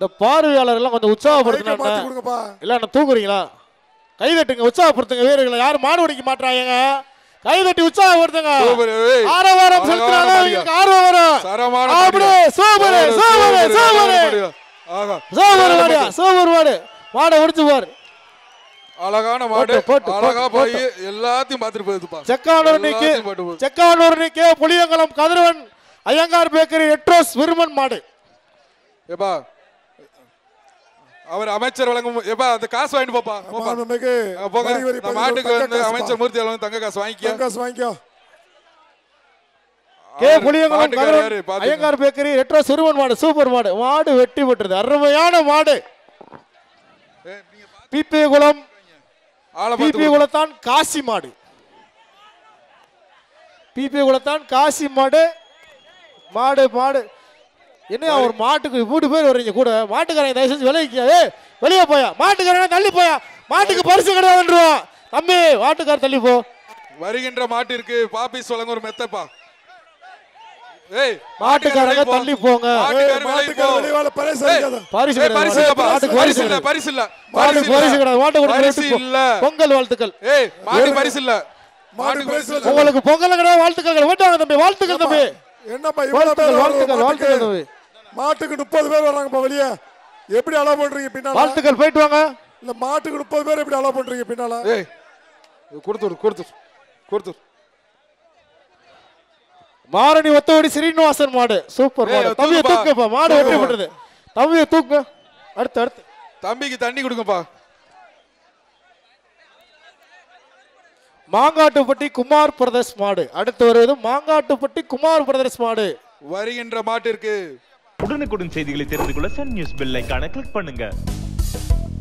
இந்த பார்வையாளர்கள் கொஞ்சம் உற்சாகப்படுத்துங்க. இல்ல நான் தூக்குறீங்களா? கைதட்டுங்க, உற்சாகப்படுத்துங்க வீரர்களை. யாரும் மாடு ஓடிக்க மாட்டாங்க. கைதட்டி உற்சாகப்படுத்துங்க. ஆரவாரம் செலுத்தினாலும் ஆர்வம் வரும். அப்படியே சூப்பர் சூப்பர் சூப்பர். சூப்பர் மாடியா, சூப்பர் மாடு. மாடை முடிச்சு பாரு. அழகான மாடு. அழகா போய் எல்லாத்தையும் பார்த்துட்டு போகுதுப்பா. செக்கானூர் நிக்கே புளியங்குளம் கதிரவன் ஐயங்கார் பேக்கரி எட்ரோஸ் விருமன் மாடு. ஏப்பா அவர் அமைச்சர் வழங்கும் ஏப்பா அந்த காசு வாங்கிட்டு போப்பா. போங்க மாட்டுக்கு வந்து அமைச்சர் மூர்த்தி வழங்கும் தங்க காசு வாங்கிக்கோ. கே புளியங்குளம் கதிரவன் ஐயங்கார் பேக்கரி எட்ரோஸ் விருமன் மாடு. சூப்பர் மாடு. மாடு வெட்டி பெற்றது. அருமையான மாடு. பிபி குளம் பிபி குளத்தான் காசி மாடு. பிபி குளத்தான் காசி மாடு. மாடு மாடு என்ன ஒரு மாட்டுக்கு 3 பேர் வர்றீங்க கூட. மாட்டுக்காரங்க தயவு செஞ்சு வெளியே போயா. மாட்டுக்காரங்க தள்ளி போயா. மாட்டுக்கு பரிசு கிடையாதுன்றான் தம்பி. மாட்டுக்கார தள்ளி போ. வருகின்ற மாட்டிற்கு பாபிஸ் வழங்க ஒரு மெத்தப்பா. ஏய் மாட்டுக்காரங்க தள்ளி போங்க. பொங்கல் வாழ்த்துக்கள். உங்களுக்கு பொங்கல் கிடையாது. வாழ்த்துக்கள் வேண்டாங்க தம்பி. வாழ்த்துக்கள் தம்பி. மாட்டுக்கு 30 பேர் வர்றாங்க வெளியே. எப்படி அலோ பண்றீங்க பின்னால? வாழ்த்துக்கள் போயிட்டு வாங்க. இல்ல மாட்டுக்கு 30 பேர் எப்படி அலோ பண்றீங்க பின்னால? கொடுத்து மாரணி ஒத்தவடி ஸ்ரீனிவாசன் மாடு. சூப்பர் மாடு. தம்பியை தூக்குப்பா. மாடு வெற்றி பெற்றது. தம்பியை தூக்கு. அடுத்து தம்பிக்கு தண்ணி கொடுங்கப்பா. மாங்காட்டுப்பட்டி குமார் பிரதர்ஸ் மாடு. அடுத்து வருவது மாங்காட்டுப்பட்டி குமார் பிரதர்ஸ் மாடு. வருகின்ற மாட்டிற்கு உடனுக்குடன் செய்திகளை தெரிந்து கொள்ள சன் நியூஸ் பெல் ஐகானை கிளிக் பண்ணுங்க.